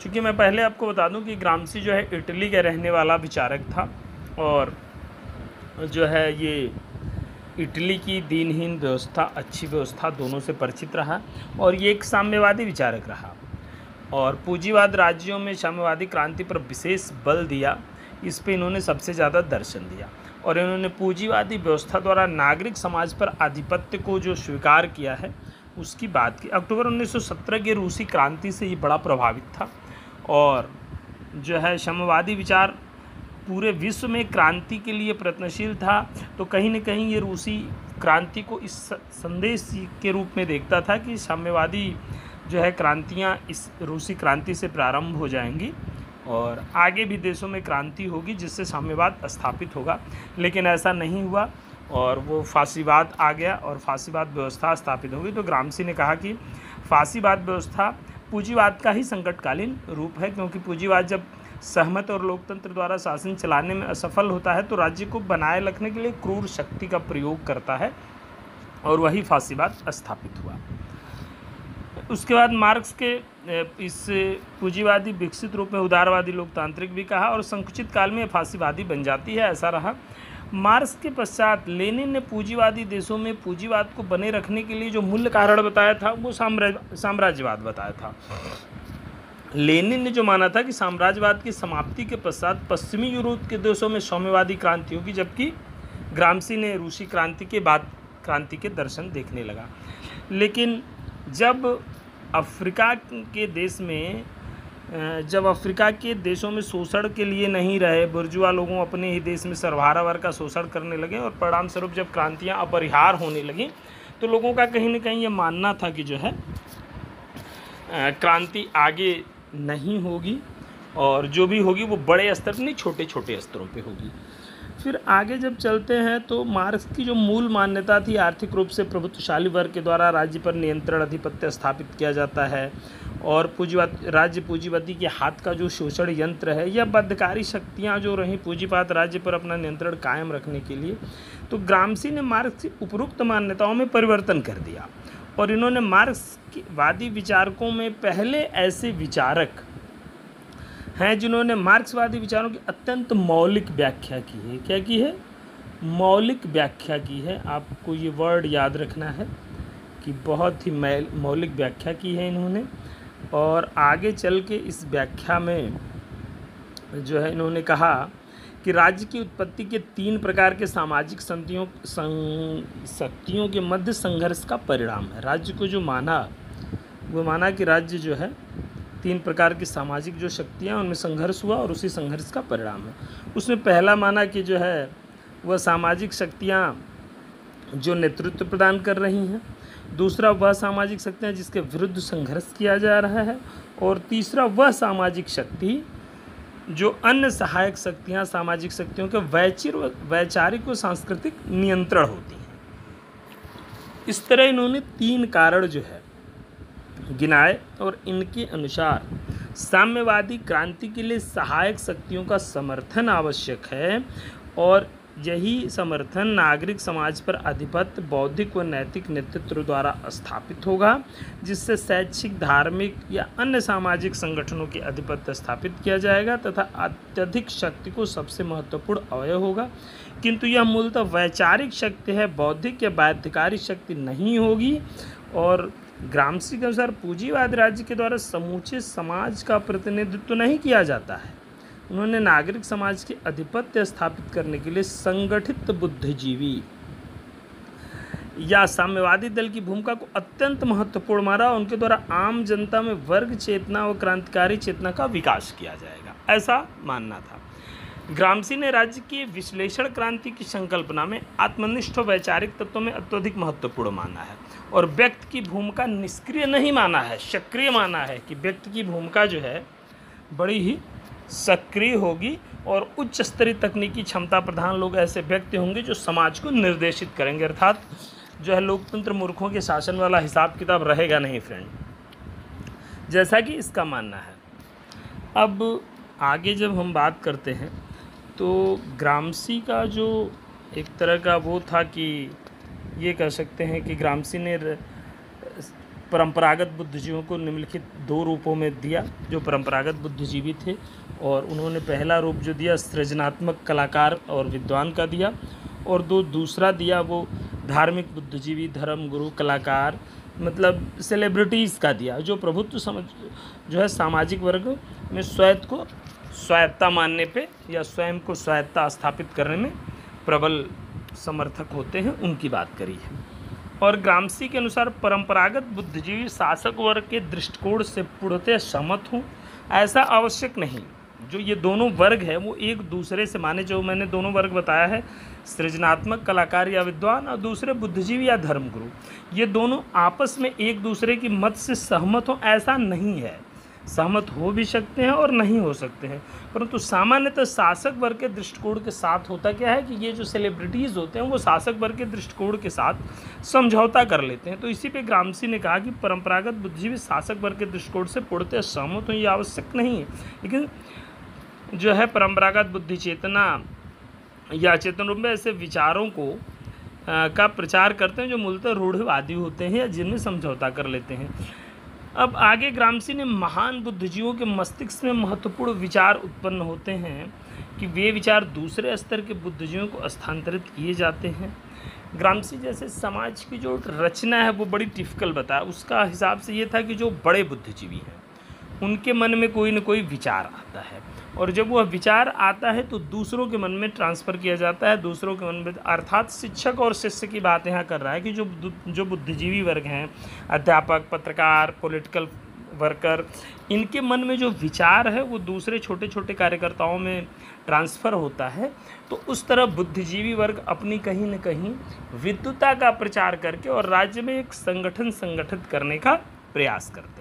क्योंकि मैं पहले आपको बता दूं कि ग्रामसी जो है इटली का रहने वाला विचारक था और जो है ये इटली की दीनहीन व्यवस्था, अच्छी व्यवस्था दोनों से परिचित रहा और ये एक साम्यवादी विचारक रहा और पूंजीवाद राज्यों में साम्यवादी क्रांति पर विशेष बल दिया। इस पे इन्होंने सबसे ज़्यादा दर्शन दिया और इन्होंने पूंजीवादी व्यवस्था द्वारा नागरिक समाज पर आधिपत्य को जो स्वीकार किया है उसकी बात की। अक्टूबर 1917 की रूसी क्रांति से ये बड़ा प्रभावित था और जो है साम्यवादी विचार पूरे विश्व में क्रांति के लिए प्रयत्नशील था। तो कहीं न कहीं ये रूसी क्रांति को इस संदेश के रूप में देखता था कि साम्यवादी जो है क्रांतियाँ इस रूसी क्रांति से प्रारंभ हो जाएंगी और आगे भी देशों में क्रांति होगी जिससे साम्यवाद स्थापित होगा। लेकिन ऐसा नहीं हुआ और वो फासीवाद आ गया और फासीवाद व्यवस्था स्थापित हो गई। तो ग्रामसी ने कहा कि फासीवाद व्यवस्था पूंजीवाद का ही संकटकालीन रूप है, क्योंकि पूंजीवाद जब सहमत और लोकतंत्र द्वारा शासन चलाने में असफल होता है तो राज्य को बनाए रखने के लिए क्रूर शक्ति का प्रयोग करता है और वही फासीवाद स्थापित हुआ। उसके बाद मार्क्स के इस पूंजीवादी विकसित रूप में उदारवादी लोकतांत्रिक भी कहा और संकुचित काल में फासीवादी बन जाती है, ऐसा रहा। मार्क्स के पश्चात लेनिन ने पूंजीवादी देशों में पूंजीवाद को बने रखने के लिए जो मूल कारण बताया था वो साम्राज्यवाद बताया था। लेनिन ने जो माना था कि साम्राज्यवाद की समाप्ति के पश्चात पश्चिमी यूरोप के देशों में साम्यवादी क्रांति होगी, जबकि ग्रामसी ने रूसी क्रांति के बाद क्रांति के दर्शन देखने लगा। लेकिन जब अफ्रीका के देशों में शोषण के लिए नहीं रहे, बुर्जुआ लोगों अपने ही देश में सर्वहारा वर्ग का शोषण करने लगे और परिणामस्वरूप जब क्रांतियां अपरिहार्य होने लगी तो लोगों का कहीं न कहीं ये मानना था कि जो है क्रांति आगे नहीं होगी और जो भी होगी वो बड़े स्तर पर नहीं, छोटे छोटे स्तरों पे होगी। फिर आगे जब चलते हैं तो मार्क्स की जो मूल मान्यता थी, आर्थिक रूप से प्रभुत्वशाली वर्ग के द्वारा राज्य पर नियंत्रण अधिपत्य स्थापित किया जाता है और राज्य पूंजीपति के हाथ का जो शोषण यंत्र है या बद्धकारी शक्तियां जो रहीं पूंजीवाद राज्य पर अपना नियंत्रण कायम रखने के लिए, तो ग्रामसी ने मार्क्स की उपरोक्त मान्यताओं में परिवर्तन कर दिया और इन्होंने मार्क्स की वादी विचारकों में पहले ऐसे विचारक हैं जिन्होंने मार्क्सवादी विचारों की अत्यंत मौलिक व्याख्या की है। क्या की है? मौलिक व्याख्या की है। आपको ये वर्ड याद रखना है कि बहुत ही मौलिक व्याख्या की है इन्होंने और आगे चल के इस व्याख्या में जो है इन्होंने कहा कि राज्य की उत्पत्ति के 3 प्रकार के सामाजिक शक्तियों के मध्य संघर्ष का परिणाम है। राज्य को जो माना वो माना कि राज्य जो है 3 प्रकार की सामाजिक जो शक्तियाँ उनमें संघर्ष हुआ और उसी संघर्ष का परिणाम है। उसमें पहला माना कि जो है वह सामाजिक शक्तियाँ जो नेतृत्व प्रदान कर रही हैं, दूसरा वह सामाजिक शक्तियाँ जिसके विरुद्ध संघर्ष किया जा रहा है और तीसरा वह सामाजिक शक्ति जो अन्य सहायक शक्तियाँ सामाजिक शक्तियों के वैचारिक व सांस्कृतिक नियंत्रण होती हैं। इस तरह इन्होंने 3 कारण जो है गिनाए और इनके अनुसार साम्यवादी क्रांति के लिए सहायक शक्तियों का समर्थन आवश्यक है और यही समर्थन नागरिक समाज पर आधिपत्य बौद्धिक व नैतिक नेतृत्व द्वारा स्थापित होगा, जिससे शैक्षिक, धार्मिक या अन्य सामाजिक संगठनों के आधिपत्य स्थापित किया जाएगा तथा अत्यधिक शक्ति को सबसे महत्वपूर्ण अवयव होगा। किंतु यह मूलतः वैचारिक शक्ति है, बौद्धिक या बाध्यकारी शक्ति नहीं होगी। और ग्रामसी के अनुसार पूंजीवाद राज्य के द्वारा समूचे समाज का प्रतिनिधित्व नहीं किया जाता है। उन्होंने नागरिक समाज के आधिपत्य स्थापित करने के लिए संगठित बुद्धिजीवी या साम्यवादी दल की भूमिका को अत्यंत महत्वपूर्ण माना। उनके द्वारा आम जनता में वर्ग चेतना व क्रांतिकारी चेतना का विकास किया जाएगा, ऐसा मानना था। ग्रामसी ने राज्य की विश्लेषण क्रांति की संकल्पना में आत्मनिष्ठ वैचारिक तत्वों में अत्यधिक महत्वपूर्ण माना है और व्यक्ति की भूमिका निष्क्रिय नहीं माना है, सक्रिय माना है कि व्यक्ति की भूमिका जो है बड़ी ही सक्रिय होगी और उच्च स्तरीय तकनीकी क्षमता प्रधान लोग ऐसे व्यक्ति होंगे जो समाज को निर्देशित करेंगे, अर्थात जो है लोकतंत्र मूर्खों के शासन वाला हिसाब किताब रहेगा नहीं फ्रेंड, जैसा कि इसका मानना है। अब आगे जब हम बात करते हैं तो ग्रामसी का जो एक तरह का वो था कि ये कह सकते हैं कि ग्रामसी ने परंपरागत बुद्धिजीवियों को निम्नलिखित 2 रूपों में दिया जो परंपरागत बुद्धिजीवी थे, और उन्होंने पहला रूप जो दिया सृजनात्मक कलाकार और विद्वान का दिया, और दूसरा दिया वो धार्मिक बुद्धिजीवी, धर्म गुरु, कलाकार, मतलब सेलिब्रिटीज़ का दिया, जो प्रभुत्व समझ जो है सामाजिक वर्ग में स्वयं को स्वायत्ता मानने पे या स्वयं को स्वायत्ता स्थापित करने में प्रबल समर्थक होते हैं, उनकी बात करी है। और ग्राम्सी के अनुसार परंपरागत बुद्धिजीवी शासक वर्ग के दृष्टिकोण से पूर्णतः सहमत हूँ, ऐसा आवश्यक नहीं। जो ये दोनों वर्ग है वो एक दूसरे से माने, जो मैंने दोनों वर्ग बताया है, सृजनात्मक कलाकार या विद्वान और दूसरे बुद्धिजीवी या धर्मगुरु, ये दोनों आपस में एक दूसरे की मत से सहमत हो, ऐसा नहीं है। सहमत हो भी सकते हैं और नहीं हो सकते हैं, परंतु सामान्यतः शासक वर्ग के दृष्टिकोण के साथ होता क्या है कि ये जो सेलिब्रिटीज़ होते हैं वो शासक वर्ग के दृष्टिकोण के साथ समझौता कर लेते हैं। तो इसी पे ग्राम्सी ने कहा कि परंपरागत बुद्धिजीवी शासक वर्ग के दृष्टिकोण से पूर्णतः सहमत हो, ये आवश्यक नहीं है, लेकिन जो है परंपरागत बुद्धि चेतना या चेतन रूप में ऐसे विचारों को का प्रचार करते हैं जो मूलतः रूढ़िवादी होते हैं या जिनमें समझौता कर लेते हैं। अब आगे ग्राम्सी ने महान बुद्धिजीवियों के मस्तिष्क में महत्वपूर्ण विचार उत्पन्न होते हैं कि वे विचार दूसरे स्तर के बुद्धिजीवियों को स्थानांतरित किए जाते हैं। ग्राम्सी जैसे समाज की जो रचना है वो बड़ी टिपिकल बताया, उसका हिसाब से ये था कि जो बड़े बुद्धिजीवी हैं उनके मन में कोई न कोई विचार आता है, और जब वह विचार आता है तो दूसरों के मन में ट्रांसफ़र किया जाता है, दूसरों के मन में, अर्थात शिक्षक और शिष्य की बात यहाँ कर रहा है कि जो बुद्धिजीवी वर्ग हैं, अध्यापक, पत्रकार, पॉलिटिकल वर्कर, इनके मन में जो विचार है वो दूसरे छोटे छोटे कार्यकर्ताओं में ट्रांसफ़र होता है। तो उस तरह बुद्धिजीवी वर्ग अपनी कहीं न कहीं विद्वता का प्रचार करके और राज्य में एक संगठन संगठित करने का प्रयास करते हैं।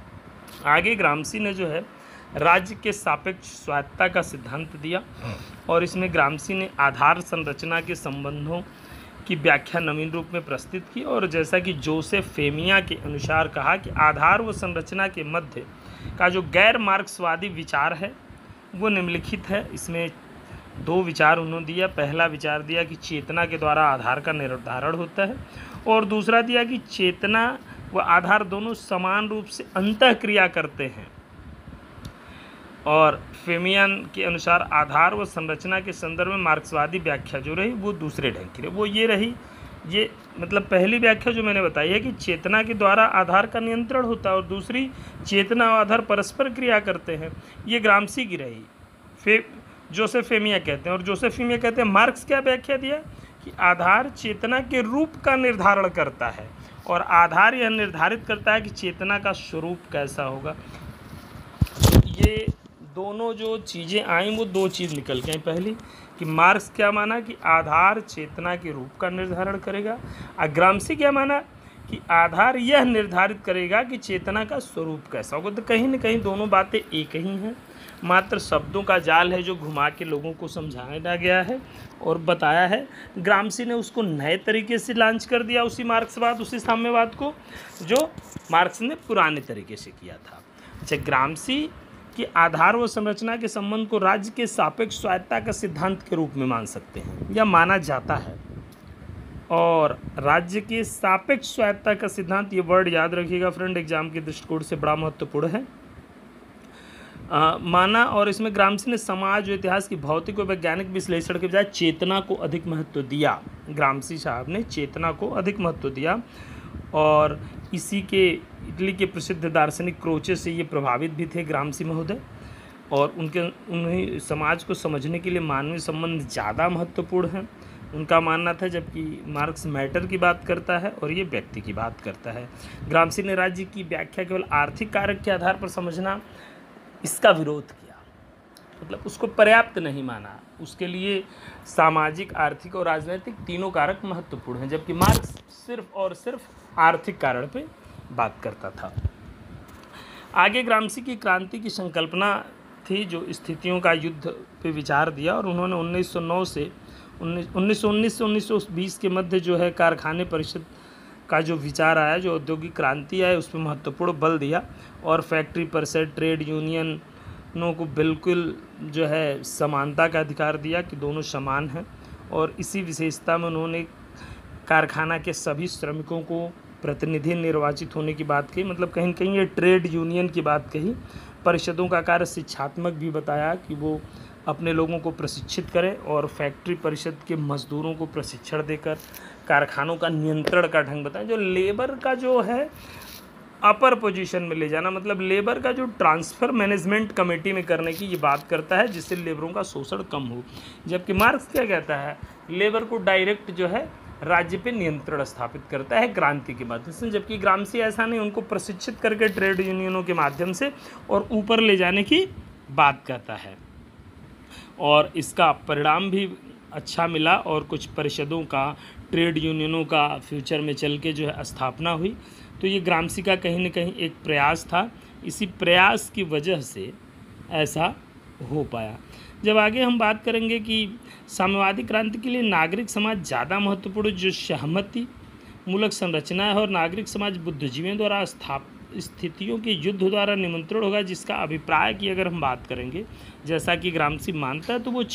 आगे ग्राम्सी ने जो है राज्य के सापेक्ष स्वायत्ता का सिद्धांत दिया, और इसमें ग्राम्सी ने आधार संरचना के संबंधों की व्याख्या नवीन रूप में प्रस्तुत की, और जैसा कि जोसेफ फेमिया के अनुसार कहा कि आधार व संरचना के मध्य का जो गैर मार्क्सवादी विचार है वो निम्नलिखित है। इसमें 2 विचार उन्होंने दिया। पहला विचार दिया कि चेतना के द्वारा आधार का निर्धारण होता है, और दूसरा दिया कि चेतना व आधार दोनों समान रूप से अंतःक्रिया करते हैं। और फेमियन के अनुसार आधार व संरचना के संदर्भ में मार्क्सवादी व्याख्या जो रही वो दूसरे ढंग की रही, वो ये रही, ये मतलब पहली व्याख्या जो मैंने बताई है कि चेतना के द्वारा आधार का नियंत्रण होता है, और दूसरी चेतना और आधार परस्पर क्रिया करते हैं, ये ग्राम्सी की रही। जोसेफ फेमिया कहते हैं, और जोसेफ फेमिया कहते हैं मार्क्स क्या व्याख्या दिया कि आधार चेतना के रूप का निर्धारण करता है, और आधार यह निर्धारित करता है कि चेतना का स्वरूप कैसा होगा। ये दोनों जो चीज़ें आई वो 2 चीज़ निकल के आई। पहली कि मार्क्स क्या माना कि आधार चेतना के रूप का निर्धारण करेगा, और ग्राम्सी क्या माना कि आधार यह निर्धारित करेगा कि चेतना का स्वरूप कैसा होगा। तो कहीं न कहीं दोनों बातें एक ही हैं, मात्र शब्दों का जाल है जो घुमा के लोगों को समझाया गया है और बताया है। ग्राम्सी ने उसको नए तरीके से लॉन्च कर दिया, उसी मार्क्सवाद, उसी साम्यवाद को जो मार्क्स ने पुराने तरीके से किया था। अच्छा, ग्राम्सी कि आधार व संरचना के संबंध को राज्य के सापेक्ष स्वायत्ता का सिद्धांत के रूप में मान सकते हैं या माना जाता है, और राज्य के सापेक्ष स्वायत्ता का सिद्धांत, ये वर्ड याद रखिएगा फ्रेंड, एग्जाम के दृष्टिकोण से बड़ा महत्वपूर्ण है, माना। और इसमें ग्राम्सी ने समाज और इतिहास की भौतिक और वैज्ञानिक विश्लेषण के बजाय चेतना को अधिक महत्व दिया। ग्राम्सी साहब ने चेतना को अधिक महत्व दिया, और इसी के इटली के प्रसिद्ध दार्शनिक क्रोचे से ये प्रभावित भी थे ग्राम्सी महोदय, और उन्हें समाज को समझने के लिए मानवीय संबंध ज़्यादा महत्वपूर्ण हैं, उनका मानना था, जबकि मार्क्स मैटर की बात करता है और ये व्यक्ति की बात करता है। ग्राम्सी ने राज्य की व्याख्या केवल आर्थिक कारक के आधार पर समझना, इसका विरोध किया, मतलब उसको पर्याप्त नहीं माना, उसके लिए सामाजिक, आर्थिक और राजनीतिक तीनों कारक महत्वपूर्ण हैं, जबकि मार्क्स सिर्फ और सिर्फ आर्थिक कारण पे बात करता था। आगे ग्राम्सी की क्रांति की संकल्पना थी जो स्थितियों का युद्ध पे विचार दिया, और उन्होंने 1909 से 1919 से 1920 के मध्य जो है कारखाने परिषद का जो विचार आया, जो औद्योगिक क्रांति आई, उस पर महत्वपूर्ण बल दिया, और फैक्ट्री परिषद, ट्रेड यूनियनों को बिल्कुल जो है समानता का अधिकार दिया कि दोनों समान हैं, और इसी विशेषता में उन्होंने कारखाना के सभी श्रमिकों को प्रतिनिधि निर्वाचित होने की बात कही, मतलब कहीं कहीं ये ट्रेड यूनियन की बात कही। परिषदों का कार्य शिक्षात्मक भी बताया कि वो अपने लोगों को प्रशिक्षित करें और फैक्ट्री परिषद के मजदूरों को प्रशिक्षण देकर कारखानों का नियंत्रण का ढंग बताएं। जो लेबर का जो है अपर पोजीशन में ले जाना, मतलब लेबर का जो ट्रांसफ़र मैनेजमेंट कमेटी में करने की ये बात करता है, जिससे लेबरों का शोषण कम हो। जबकि मार्क्स क्या कहता है, लेबर को डायरेक्ट जो है राज्य पे नियंत्रण स्थापित करता है क्रांति के माध्यम से। जबकि ग्रामसी ऐसा नहीं, उनको प्रशिक्षित करके ट्रेड यूनियनों के माध्यम से और ऊपर ले जाने की बात करता है। और इसका परिणाम भी अच्छा मिला और कुछ परिषदों का, ट्रेड यूनियनों का फ्यूचर में चल के जो है स्थापना हुई। तो ये ग्रामसी का कहीं न कहीं एक प्रयास था, इसी प्रयास की वजह से ऐसा हो पाया। जब आगे हम बात करेंगे कि साम्यवादी क्रांति के लिए नागरिक समाज ज़्यादा महत्वपूर्ण, जो सहमति मूलक संरचना है और नागरिक समाज बुद्धिजीवियों द्वारा स्थितियों के युद्ध द्वारा निमंत्रण होगा, जिसका अभिप्राय की अगर हम बात करेंगे, जैसा कि ग्रामसी मानता है, तो वो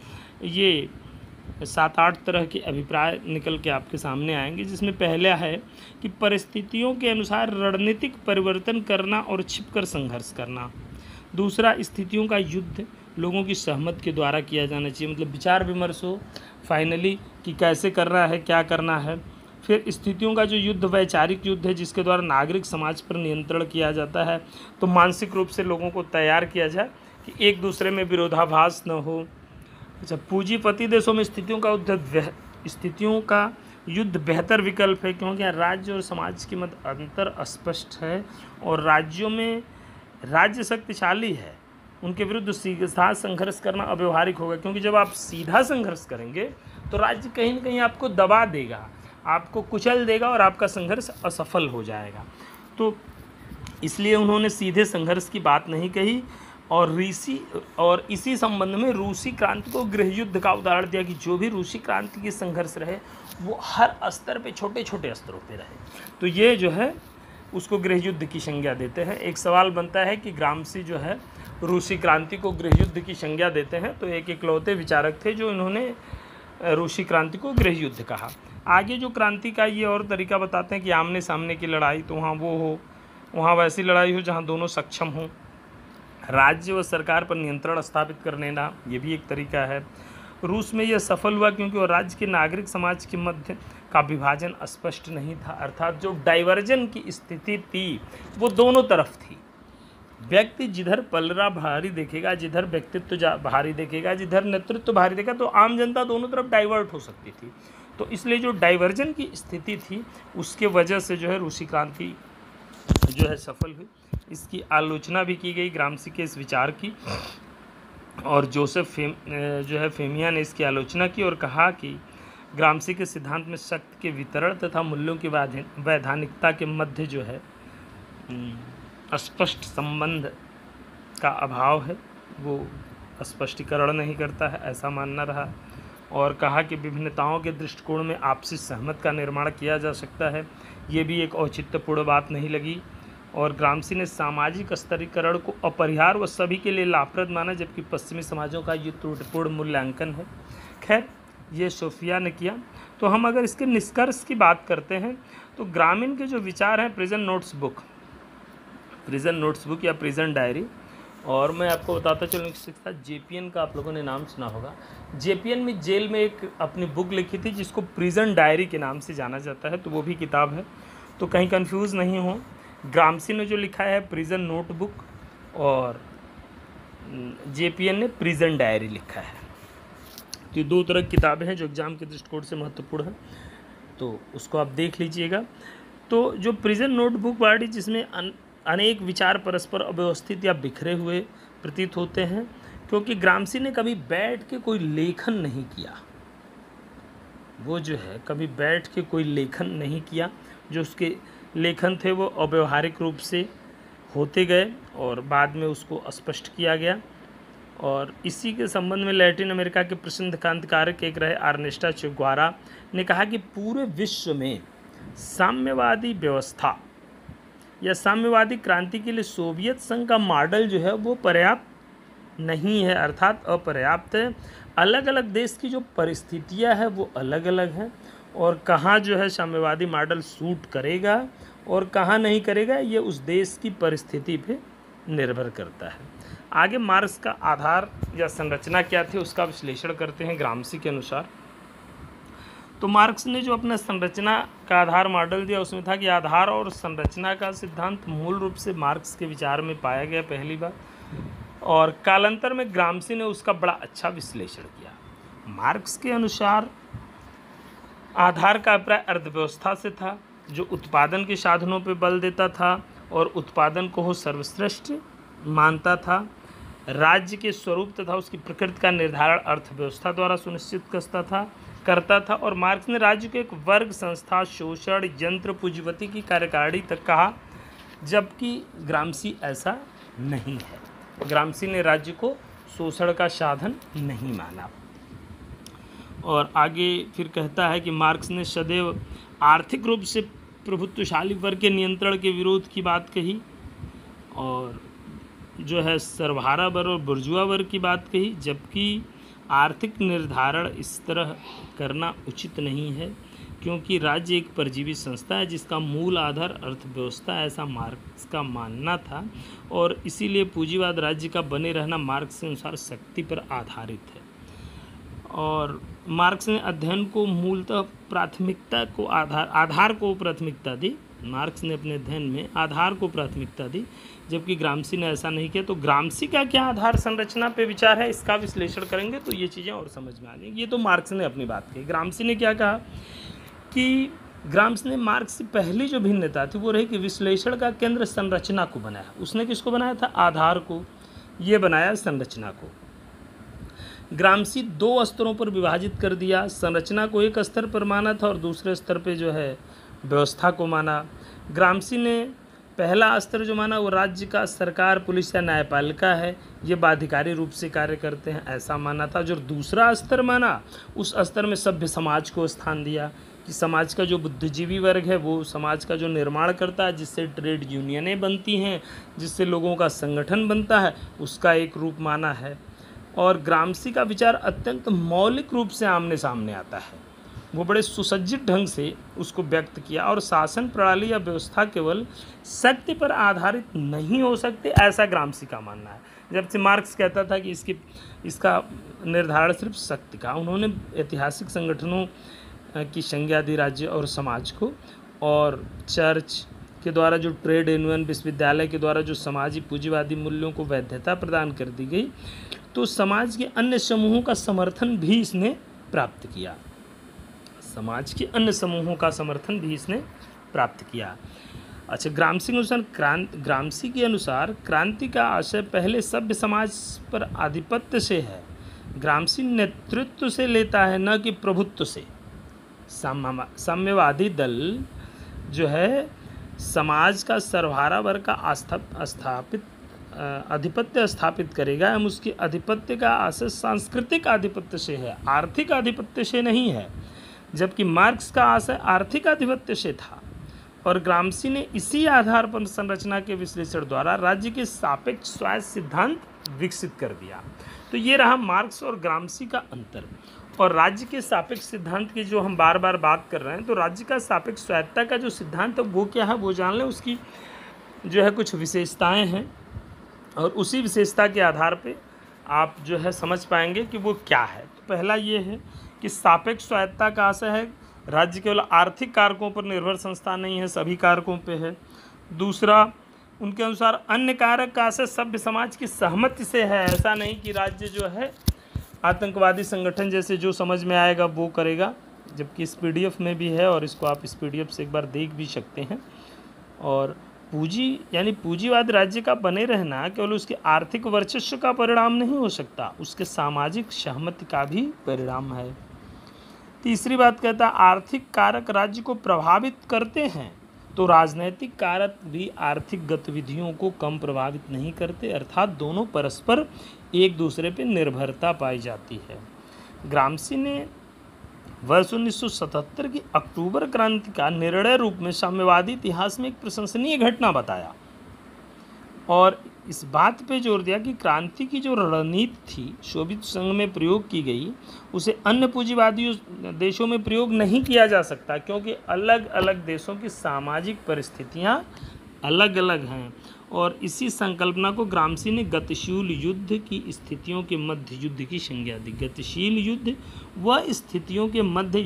7-8 तरह के अभिप्राय निकल के आपके सामने आएंगे। जिसमें पहला है कि परिस्थितियों के अनुसार रणनीतिक परिवर्तन करना और छिपकर संघर्ष करना। दूसरा, स्थितियों का युद्ध लोगों की सहमति के द्वारा किया जाना चाहिए, मतलब विचार विमर्श हो फाइनली कि कैसे करना है, क्या करना है। फिर स्थितियों का जो युद्ध वैचारिक युद्ध है, जिसके द्वारा नागरिक समाज पर नियंत्रण किया जाता है। तो मानसिक रूप से लोगों को तैयार किया जाए कि एक दूसरे में विरोधाभास न हो। अच्छा, पूंजीपति देशों में स्थितियों का युद्ध बेहतर विकल्प है, क्योंकि राज्य और समाज के मध्य अंतर अस्पष्ट है और राज्यों में राज्य शक्तिशाली है, उनके विरुद्ध सीधा संघर्ष करना अव्यवहारिक होगा। क्योंकि जब आप सीधा संघर्ष करेंगे तो राज्य कहीं न कहीं आपको दबा देगा, आपको कुचल देगा और आपका संघर्ष असफल हो जाएगा। तो इसलिए उन्होंने सीधे संघर्ष की बात नहीं कही। और इसी संबंध में रूसी क्रांति को गृहयुद्ध का उदाहरण दिया कि जो भी रूसी क्रांति की संघर्ष रहे वो हर स्तर पे, छोटे छोटे स्तरों पे रहे। तो ये जो है उसको गृहयुद्ध की संज्ञा देते हैं। एक सवाल बनता है कि ग्रामसी जो है रूसी क्रांति को गृहयुद्ध की संज्ञा देते हैं, तो एक इकलौते विचारक थे जो इन्होंने रूसी क्रांति को गृहयुद्ध कहा। आगे जो क्रांति का ये और तरीका बताते हैं कि आमने सामने की लड़ाई, तो वहाँ वो हो, वहाँ वैसी लड़ाई हो जहाँ दोनों सक्षम हों। राज्य व सरकार पर नियंत्रण स्थापित कर लेना, ये भी एक तरीका है। रूस में यह सफल हुआ क्योंकि वो राज्य के नागरिक समाज के मध्य का विभाजन स्पष्ट नहीं था, अर्थात जो डाइवर्जन की स्थिति थी वो दोनों तरफ थी। व्यक्ति जिधर पलड़ा भारी देखेगा, जिधर व्यक्तित्व भारी देखेगा, जिधर नेतृत्व भारी देखेगा, तो आम जनता दोनों तरफ डाइवर्ट हो सकती थी। तो इसलिए जो डाइवर्जन की स्थिति थी उसके वजह से जो है रूसी क्रांति जो है सफल हुई। इसकी आलोचना भी की गई ग्रामसी के इस विचार की, और जोसेफ फेमिया ने इसकी आलोचना की और कहा कि ग्रामसी के सिद्धांत में शक्ति के वितरण तथा मूल्यों की वैधानिकता के मध्य जो है स्पष्ट संबंध का अभाव है, वो स्पष्टीकरण नहीं करता है, ऐसा मानना रहा। और कहा कि विभिन्नताओं के दृष्टिकोण में आपसी सहमत का निर्माण किया जा सकता है, ये भी एक औचित्यपूर्ण बात नहीं लगी। और ग्रामसी ने सामाजिक स्तरीकरण को अपरिहार्य व सभी के लिए लाभप्रद माना, जबकि पश्चिमी समाजों का ये त्रुटिपूर्ण मूल्यांकन है। खैर, ये सोफिया ने किया। तो हम अगर इसके निष्कर्ष की बात करते हैं तो ग्रामीण के जो विचार हैं, प्रिजन नोट्स बुक या प्रिजन डायरी, और मैं आपको बताता चलूँ इसके साथ जेपीएन का आप लोगों ने नाम सुना होगा। जेपीएन में जेल में एक अपनी बुक लिखी थी जिसको प्रिजन डायरी के नाम से जाना जाता है, तो वो भी किताब है, तो कहीं कंफ्यूज नहीं हो। ग्रामसी ने जो लिखा है प्रिजन नोटबुक और जेपीएन ने प्रिजन डायरी लिखा है। तो ये दो तरह की किताबें हैं जो एग्ज़ाम के दृष्टिकोण से महत्वपूर्ण है, तो उसको आप देख लीजिएगा। तो जो प्रिजन नोटबुक वाली, जिसमें अनेक विचार परस्पर अव्यवस्थित या बिखरे हुए प्रतीत होते हैं, क्योंकि ग्रामसी ने कभी बैठ के कोई लेखन नहीं किया। वो जो है कभी बैठ के कोई लेखन नहीं किया, जो उसके लेखन थे वो अव्यवहारिक रूप से होते गए और बाद में उसको स्पष्ट किया गया। और इसी के संबंध में लैटिन अमेरिका के प्रसिद्ध क्रांतिकारक एक रहे अर्नेस्टो चे गुएवारा ने कहा कि पूरे विश्व में साम्यवादी व्यवस्था या साम्यवादी क्रांति के लिए सोवियत संघ का मॉडल जो है वो पर्याप्त नहीं है, अर्थात अपर्याप्त है। अलग अलग देश की जो परिस्थितियां हैं वो अलग अलग हैं और कहाँ जो है साम्यवादी मॉडल सूट करेगा और कहाँ नहीं करेगा, ये उस देश की परिस्थिति पे निर्भर करता है। आगे मार्क्स का आधार या संरचना क्या थी उसका विश्लेषण करते हैं ग्राम्सी के अनुसार। तो मार्क्स ने जो अपना संरचना का आधार मॉडल दिया उसमें था कि आधार और संरचना का सिद्धांत मूल रूप से मार्क्स के विचार में पाया गया पहली बार, और कालांतर में ग्राम्सी ने उसका बड़ा अच्छा विश्लेषण किया। मार्क्स के अनुसार आधार का अभिप्राय अर्थव्यवस्था से था, जो उत्पादन के साधनों पर बल देता था और उत्पादन को सर्वश्रेष्ठ मानता था। राज्य के स्वरूप तथा उसकी प्रकृति का निर्धारण अर्थव्यवस्था द्वारा सुनिश्चित करता था। और मार्क्स ने राज्य को एक वर्ग, संस्था, शोषण यंत्र, पूंजीपति की कार्यकारिणी तक कहा, जबकि ग्राम्सी ऐसा नहीं है। ग्राम्सी ने राज्य को शोषण का साधन नहीं माना। और आगे फिर कहता है कि मार्क्स ने सदैव आर्थिक रूप से प्रभुत्वशाली वर्ग के नियंत्रण के विरोध की बात कही, और जो है सर्वहारा वर्ग और बुर्जुआ वर्ग की बात कही, जबकि आर्थिक निर्धारण इस तरह करना उचित नहीं है, क्योंकि राज्य एक परजीवी संस्था है जिसका मूल आधार अर्थव्यवस्था, ऐसा मार्क्स का मानना था। और इसीलिए पूंजीवाद राज्य का बने रहना मार्क्स के अनुसार शक्ति पर आधारित है। और मार्क्स ने अध्ययन को मूलतः प्राथमिकता को आधार को प्राथमिकता दी। मार्क्स ने अपने अध्ययन में आधार को प्राथमिकता दी, जबकि ग्राम्सी ने ऐसा नहीं किया। तो ग्राम्सी का क्या आधार संरचना पे विचार है, इसका विश्लेषण करेंगे तो ये चीज़ें और समझ में आ जाएंगी। ये तो मार्क्स ने अपनी बात कही। ग्राम्सी ने क्या कहा कि ग्राम्सी ने मार्क्स से पहली जो भिन्नता थी वो रही कि विश्लेषण का केंद्र संरचना को बनाया। उसने किसको बनाया था? आधार को। ये बनाया संरचना को। ग्राम्सी दो स्तरों पर विभाजित कर दिया। संरचना को एक स्तर पर माना था और दूसरे स्तर पे जो है व्यवस्था को माना। ग्राम्सी ने पहला स्तर जो माना वो राज्य का सरकार, पुलिस या न्यायपालिका है, ये बाध्यकारी रूप से कार्य करते हैं, ऐसा माना था। जो दूसरा स्तर माना उस स्तर में सभ्य समाज को स्थान दिया कि समाज का जो बुद्धिजीवी वर्ग है वो समाज का जो निर्माण करता है, जिससे ट्रेड यूनियनें बनती हैं, जिससे लोगों का संगठन बनता है, उसका एक रूप माना है। और ग्राम्सी का विचार अत्यंत मौलिक रूप से आमने सामने आता है। वो बड़े सुसज्जित ढंग से उसको व्यक्त किया। और शासन प्रणाली या व्यवस्था केवल सत्य पर आधारित नहीं हो सकते, ऐसा ग्राम्सी का मानना है। जबकि मार्क्स कहता था कि इसका निर्धारण सिर्फ सत्य का। उन्होंने ऐतिहासिक संगठनों की संज्ञा दी राज्य और समाज को, और चर्च के द्वारा जो ट्रेड यूनियन, विश्वविद्यालय के द्वारा जो समाजी पूंजीवादी मूल्यों को वैधता प्रदान कर दी गई, तो समाज के अन्य समूहों का समर्थन भी इसने प्राप्त किया। समाज के अन्य समूहों का समर्थन भी इसने प्राप्त किया। अच्छा, ग्राम्सी के अनुसार क्रांति का आशय पहले सभ्य समाज पर आधिपत्य से है। ग्राम्सी नेतृत्व से लेता है, न कि प्रभुत्व से। साम्यवादी दल जो है समाज का सर्वहारा वर्ग का आधिपत्य स्थापित करेगा, एवं उसके आधिपत्य का आशय सांस्कृतिक आधिपत्य से है, आर्थिक आधिपत्य से नहीं है। जबकि मार्क्स का आशय आर्थिक आधिपत्य से था। और ग्राम्सी ने इसी आधार पर संरचना के विश्लेषण द्वारा राज्य के सापेक्ष स्वायत्त सिद्धांत विकसित कर दिया। तो ये रहा मार्क्स और ग्राम्सी का अंतर। और राज्य के सापेक्ष सिद्धांत की जो हम बार बार बात कर रहे हैं, तो राज्य का सापेक्ष स्वायत्तता का जो सिद्धांत है वो क्या है वो जान लें। उसकी जो है कुछ विशेषताएं हैं, और उसी विशेषता के आधार पे आप जो है समझ पाएंगे कि वो क्या है। तो पहला ये है कि सापेक्ष स्वायत्तता का आशय है राज्य केवल आर्थिक कारकों पर निर्भर संस्था नहीं है, सभी कारकों पे है। दूसरा, उनके अनुसार अन्य कारक का आशय सभ्य समाज की सहमति से है। ऐसा नहीं कि राज्य जो है आतंकवादी संगठन जैसे जो समझ में आएगा वो करेगा, जबकि इस PDF में भी है और इसको आप इस PDF से एक बार देख भी सकते हैं। और पूंजीवाद राज्य का बने रहना केवल उसके आर्थिक वर्चस्व का परिणाम नहीं हो सकता, उसके सामाजिक सहमति का भी परिणाम है। तीसरी बात कहता है आर्थिक कारक राज्य को प्रभावित करते हैं, तो राजनैतिक कारक भी आर्थिक गतिविधियों को कम प्रभावित नहीं करते, अर्थात दोनों परस्पर एक दूसरे पर निर्भरता पाई जाती है। ग्राम्सी ने वर्ष 1977 की अक्टूबर क्रांति का निर्णय रूप में साम्यवादी इतिहास में एक प्रशंसनीय घटना बताया। और इस बात पे जोर दिया कि क्रांति की जो रणनीति थी सोवियत संघ में प्रयोग की गई, उसे अन्य पूंजीवादी देशों में प्रयोग नहीं किया जा सकता, क्योंकि अलग अलग देशों की सामाजिक परिस्थितियां अलग अलग हैं। और इसी संकल्पना को ग्रामसी ने गतिशील युद्ध की स्थितियों के मध्य युद्ध की संज्ञा दी। गतिशील युद्ध वह स्थितियों के मध्य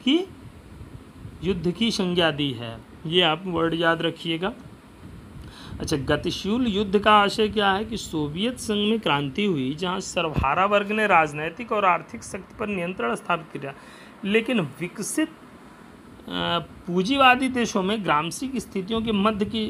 युद्ध की संज्ञा दी है। ये आप वर्ड याद रखिएगा। अच्छा, गतिशील युद्ध का आशय क्या है कि सोवियत संघ में क्रांति हुई जहां सर्वहारा वर्ग ने राजनैतिक और आर्थिक शक्ति पर नियंत्रण स्थापित किया, लेकिन विकसित पूंजीवादी देशों में ग्रामसी की स्थितियों के मध्य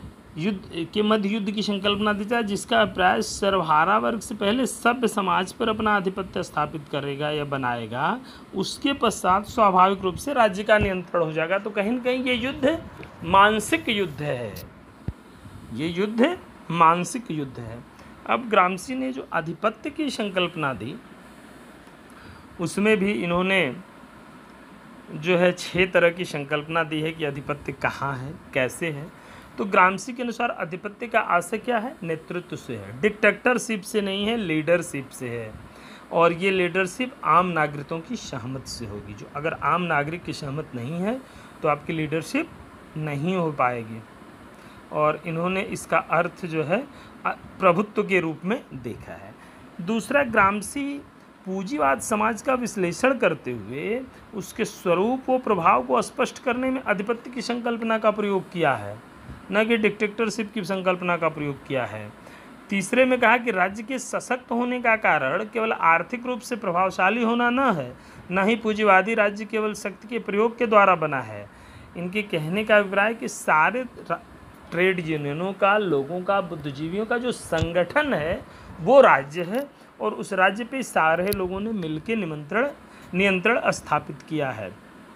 युद्ध की संकल्पना दी जाए, जिसका अभिप्राय सर्वहारा वर्ग से पहले सभ्य समाज पर अपना आधिपत्य स्थापित करेगा या बनाएगा, उसके पश्चात स्वाभाविक रूप से राज्य का नियंत्रण हो जाएगा। तो कहीं न कहीं ये युद्ध मानसिक युद्ध है, ये युद्ध मानसिक युद्ध है। अब ग्रामसी ने जो आधिपत्य की संकल्पना दी, उसमें भी इन्होंने जो है 6 तरह की संकल्पना दी है कि आधिपत्य कहाँ है, कैसे है। तो ग्रामसी के अनुसार आधिपत्य का आशय क्या है? नेतृत्व से है, डिक्टेटरशिप से नहीं है, लीडरशिप से है। और ये लीडरशिप आम नागरिकों की सहमति से होगी। जो अगर आम नागरिक की सहमति नहीं है तो आपकी लीडरशिप नहीं हो पाएगी। और इन्होंने इसका अर्थ जो है प्रभुत्व के रूप में देखा है। दूसरा, ग्रामसी पूंजीवाद समाज का विश्लेषण करते हुए उसके स्वरूप व प्रभाव को स्पष्ट करने में आधिपत्य की संकल्पना का प्रयोग किया है, न कि डिक्टेटरशिप की संकल्पना का प्रयोग किया है। तीसरे में कहा कि राज्य के सशक्त होने का कारण केवल आर्थिक रूप से प्रभावशाली होना न है, न ही पूंजीवादी राज्य केवल शक्ति के प्रयोग के द्वारा बना है। इनके कहने का अभिप्राय कि सारे ट्रेड यूनियनों का, लोगों का, बुद्धिजीवियों का जो संगठन है वो राज्य है, और उस राज्य पे सारे लोगों ने मिलकर नियंत्रण स्थापित किया है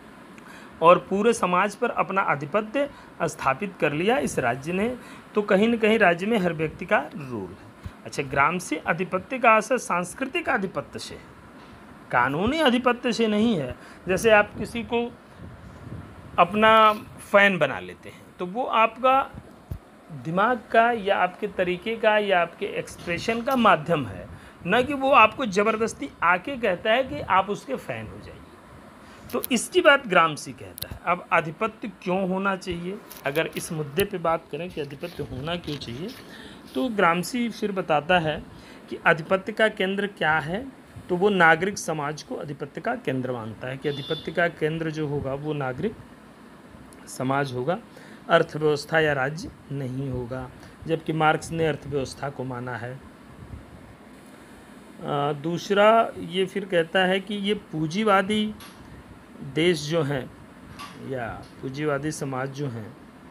और पूरे समाज पर अपना आधिपत्य स्थापित कर लिया इस राज्य ने। तो कहीं न कहीं राज्य में हर व्यक्ति का रूल है। अच्छा, ग्रामसी आधिपत्य का असर सांस्कृतिक आधिपत्य से है, कानूनी आधिपत्य से नहीं है। जैसे आप किसी को अपना फैन बना लेते हैं तो वो आपका दिमाग का या आपके तरीके का या आपके एक्सप्रेशन का माध्यम है, न कि वो आपको ज़बरदस्ती आके कहता है कि आप उसके फ़ैन हो जाइए। तो इसकी बात ग्रामसी कहता है। अब आधिपत्य क्यों होना चाहिए, अगर इस मुद्दे पे बात करें कि आधिपत्य होना क्यों चाहिए, तो ग्रामसी फिर बताता है कि आधिपत्य का केंद्र क्या है। तो वो नागरिक समाज को आधिपत्य का केंद्र मानता है कि आधिपत्य का केंद्र जो होगा वो नागरिक समाज होगा, अर्थव्यवस्था या राज्य नहीं होगा, जबकि मार्क्स ने अर्थव्यवस्था को माना है। दूसरा, ये फिर कहता है कि ये पूंजीवादी देश जो हैं या पूंजीवादी समाज जो हैं,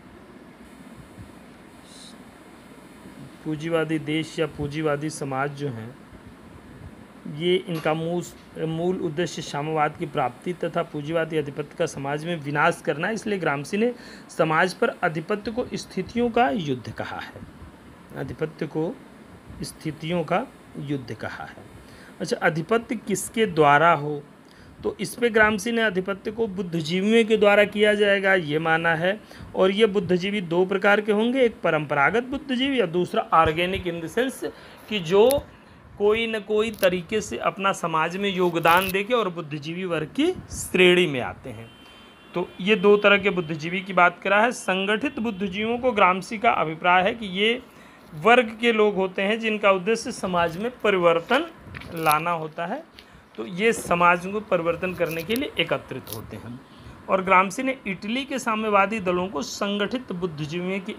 पूंजीवादी देश या पूंजीवादी समाज जो हैं, ये इनका मूल उद्देश्य साम्यवाद की प्राप्ति तथा पूंजीवादी आधिपत्य का समाज में विनाश करना है। इसलिए ग्रामसी ने समाज पर आधिपत्य को स्थितियों का युद्ध कहा है, आधिपत्य को स्थितियों का युद्ध कहा है। अच्छा, आधिपत्य किसके द्वारा हो, तो इस पे ग्रामसी ने आधिपत्य को बुद्धिजीवियों के द्वारा किया जाएगा ये माना है। और ये बुद्धिजीवी 2 प्रकार के होंगे, एक परंपरागत बुद्धिजीवी या दूसरा ऑर्गेनिक, इन द सेंस कि जो कोई न कोई तरीके से अपना समाज में योगदान देके और बुद्धिजीवी वर्ग की श्रेणी में आते हैं। तो ये 2 तरह के बुद्धिजीवी की बात करा है। संगठित बुद्धिजीवियों को ग्रामसी का अभिप्राय है कि ये वर्ग के लोग होते हैं जिनका उद्देश्य समाज में परिवर्तन लाना होता है। तो ये समाज को परिवर्तन करने के लिए एकत्रित होते हैं। और ग्रामसी ने इटली के साम्यवादी दलों को संगठित बुद्धिजीवियों के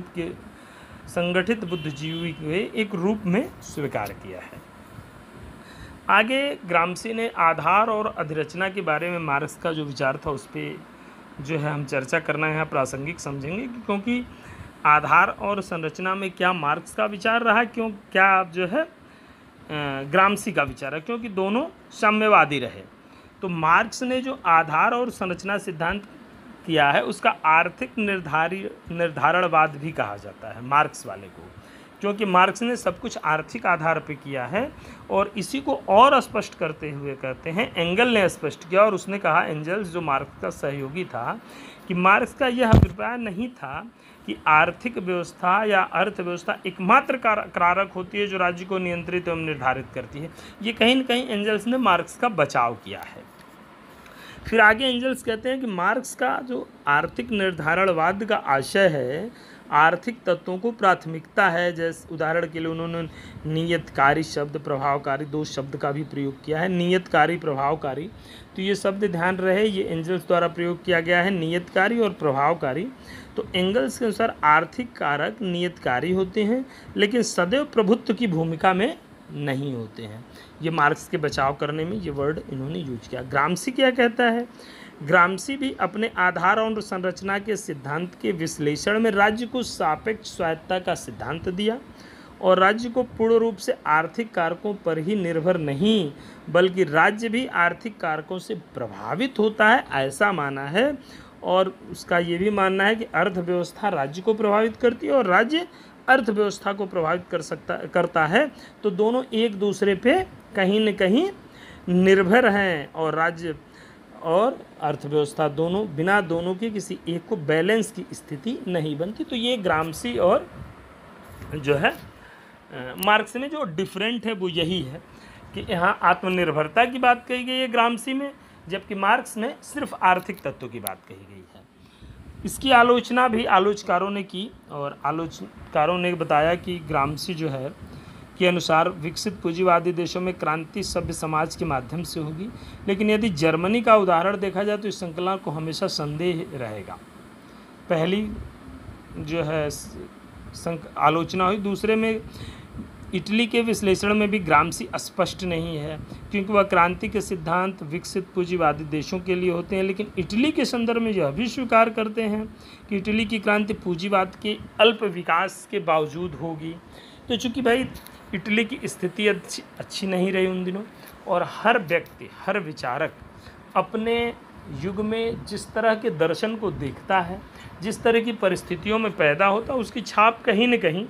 एक रूप में स्वीकार किया है। आगे ग्रामसी ने आधार और अधिरचना के बारे में मार्क्स का जो विचार था उस पर जो है हम चर्चा करना यहाँ प्रासंगिक समझेंगे, क्योंकि आधार और संरचना में क्या मार्क्स का विचार रहा, क्या जो है ग्रामसी का विचार है, क्योंकि दोनों साम्यवादी रहे। तो मार्क्स ने जो आधार और संरचना सिद्धांत किया है उसका आर्थिक निर्धारणवाद भी कहा जाता है मार्क्स वाले को, क्योंकि मार्क्स ने सब कुछ आर्थिक आधार पर किया है। और इसी को और स्पष्ट करते हुए कहते हैं एंगल ने स्पष्ट किया, और उसने कहा, एंजल्स जो मार्क्स का सहयोगी था, कि मार्क्स का यह अभिप्राय नहीं था कि आर्थिक व्यवस्था या अर्थव्यवस्था एकमात्र कारक होती है जो राज्य को नियंत्रित एवं निर्धारित करती है। ये कहीं न कहीं एंजल्स ने मार्क्स का बचाव किया है। फिर आगे एंजल्स कहते हैं कि मार्क्स का जो आर्थिक निर्धारणवाद का आशय है, आर्थिक तत्वों को प्राथमिकता है। जैसे उदाहरण के लिए उन्होंने नियतकारी शब्द, प्रभावकारी, दो शब्द का भी प्रयोग किया है, नियतकारी, प्रभावकारी। तो ये शब्द ध्यान रहे, ये एंजल्स द्वारा प्रयोग किया गया है, नियतकारी और प्रभावकारी। तो एंगल्स के अनुसार आर्थिक कारक नियतकारी होते हैं, लेकिन सदैव प्रभुत्व की भूमिका में नहीं होते हैं। ये मार्क्स के बचाव करने में ये वर्ड इन्होंने यूज किया। ग्राम्सी क्या कहता है? ग्राम्सी भी अपने आधार और संरचना के सिद्धांत के विश्लेषण में राज्य को सापेक्ष स्वायत्तता का सिद्धांत दिया और राज्य को पूर्ण रूप से आर्थिक कारकों पर ही निर्भर नहीं, बल्कि राज्य भी आर्थिक कारकों से प्रभावित होता है, ऐसा माना है। और उसका ये भी मानना है कि अर्थव्यवस्था राज्य को प्रभावित करती है और राज्य अर्थव्यवस्था को प्रभावित करता है। तो दोनों एक दूसरे पे कहीं न कहीं निर्भर हैं और राज्य और अर्थव्यवस्था दोनों, बिना दोनों के किसी एक को बैलेंस की स्थिति नहीं बनती। तो ये ग्राम्सी और जो है मार्क्स में जो डिफरेंट है वो यही है कि यहाँ आत्मनिर्भरता की बात कही गई है ग्राम्सी में, जबकि मार्क्स में सिर्फ आर्थिक तत्वों की बात कही गई है। इसकी आलोचना भी आलोचकारों ने की और आलोचकारों ने बताया कि ग्राम्सी जो है के अनुसार विकसित पूंजीवादी देशों में क्रांति सभ्य समाज के माध्यम से होगी, लेकिन यदि जर्मनी का उदाहरण देखा जाए तो इस संकल्पना को हमेशा संदेह रहेगा। पहली जो है आलोचना हुई। दूसरे में इटली के विश्लेषण में भी ग्राम्सी स्पष्ट नहीं है, क्योंकि वह क्रांति के सिद्धांत विकसित पूंजीवादी देशों के लिए होते हैं, लेकिन इटली के संदर्भ में यह भी स्वीकार करते हैं कि इटली की क्रांति पूंजीवाद के अल्प विकास के बावजूद होगी। तो चूँकि भाई इटली की स्थिति अच्छी नहीं रही उन दिनों, और हर व्यक्ति, हर विचारक अपने युग में जिस तरह के दर्शन को देखता है, जिस तरह की परिस्थितियों में पैदा होता है, उसकी छाप कहीं न कहीं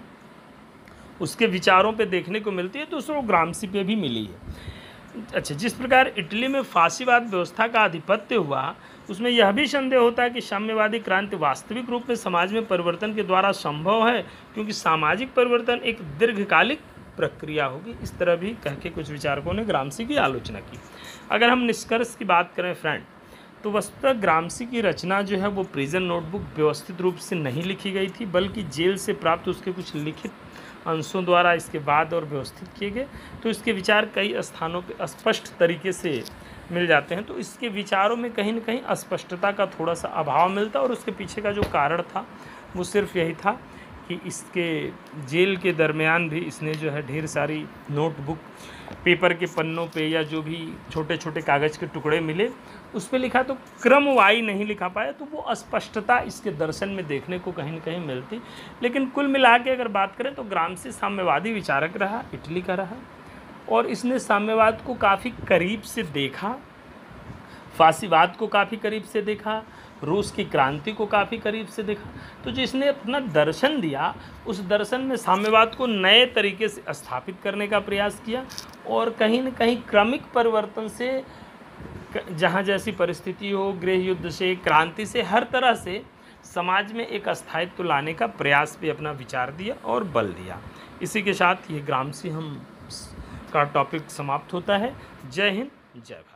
उसके विचारों पे देखने को मिलती है। तो उसको ग्राम्सी पे भी मिली है। अच्छा, जिस प्रकार इटली में फासीवाद व्यवस्था का आधिपत्य हुआ, उसमें यह भी संदेह होता है कि साम्यवादी क्रांति वास्तविक रूप में समाज में परिवर्तन के द्वारा संभव है, क्योंकि सामाजिक परिवर्तन एक दीर्घकालिक प्रक्रिया होगी। इस तरह भी कह के कुछ विचारकों ने ग्राम्सी की आलोचना की। अगर हम निष्कर्ष की बात करें फ्रेंड, तो वस्तुतः ग्राम्सी की रचना जो है वो प्रिजन नोटबुक व्यवस्थित रूप से नहीं लिखी गई थी, बल्कि जेल से प्राप्त उसके कुछ लिखित अंशों द्वारा इसके बाद और व्यवस्थित किए गए। तो इसके विचार कई स्थानों पे स्पष्ट तरीके से मिल जाते हैं। तो इसके विचारों में कहीं न कहीं अस्पष्टता का थोड़ा सा अभाव मिलता, और उसके पीछे का जो कारण था वो सिर्फ यही था कि इसके जेल के दरमियान भी इसने जो है ढेर सारी नोटबुक, पेपर के पन्नों पे या जो भी छोटे छोटे कागज़ के टुकड़े मिले उस पर लिखा, तो क्रमवाही नहीं लिखा पाया। तो वो अस्पष्टता इसके दर्शन में देखने को कहीं न कहीं मिलती। लेकिन कुल मिला के अगर बात करें तो ग्राम्सी साम्यवादी विचारक रहा, इटली का रहा, और इसने साम्यवाद को काफ़ी करीब से देखा, फासीवाद को काफ़ी करीब से देखा, रूस की क्रांति को काफ़ी करीब से देखा। तो जिसने अपना दर्शन दिया, उस दर्शन में साम्यवाद को नए तरीके से स्थापित करने का प्रयास किया, और कहीं न कहीं क्रमिक परिवर्तन से, जहाँ जैसी परिस्थिति हो, गृह युद्ध से, क्रांति से, हर तरह से समाज में एक अस्थायित्व लाने का प्रयास पे अपना विचार दिया और बल दिया। इसी के साथ ये ग्राम्सी हम का टॉपिक समाप्त होता है। जय हिंद, जय भारत।